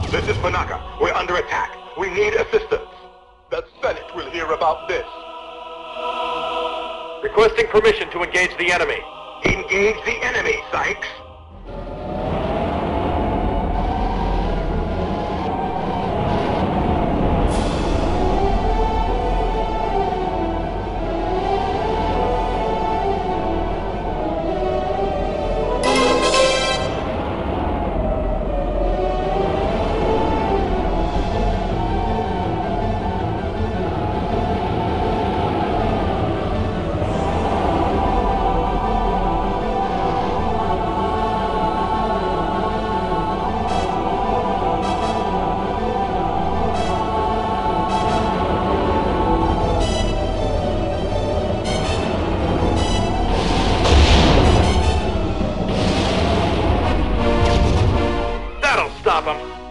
This is Panaka. We're under attack. We need assistance. The Senate will hear about this. Requesting permission to engage the enemy. Engage the enemy, Sykes. Stop him!